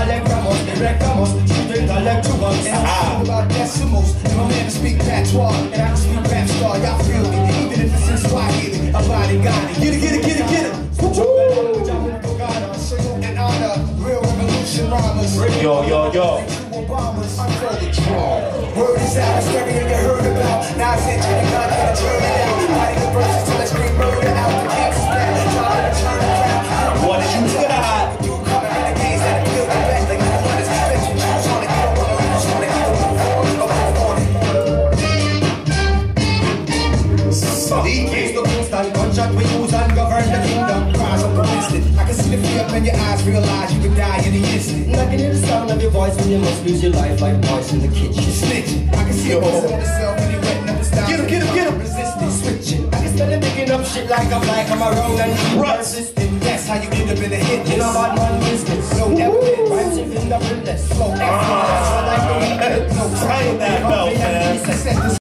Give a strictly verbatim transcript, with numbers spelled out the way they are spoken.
electramos, directamos, shooting electrons. And I'm about decimals, and my man speak patois, and I can speak rap star, y'all feel me, even if it's in Swahili, a body got it. Get it, get it, get it, get it. And honor, real revolution rhymes. Yo, yo, yo. Word is out, it's everything you heard about. Now it's in turning God and turn it out. Fighting the verses till I scream murder out. The king's back, trying to turn it around. What you got? You coming in the gaze that feel the best. Like the one is bitch. You choose on it, you don't wanna lose on it. You don't move on, move on it. These days the constant gunshot we use and govern the kingdom. Cries of persistent. I can see the fear when your eyes realize you could die in the instant. I can hear the sound of your voice when you must lose your life like boys in the kitchen. Snitching. I can see it on the cell when you wetting up the style. Get him, get him, get him. Resisting, switching. I can smell it picking up shit like I'm like I'm around and persistent. That's how you end up in a hit list. You know about man business. No evidence. Rhymes if in the less. Slow, that's like the weekend. No Trying that belt, man.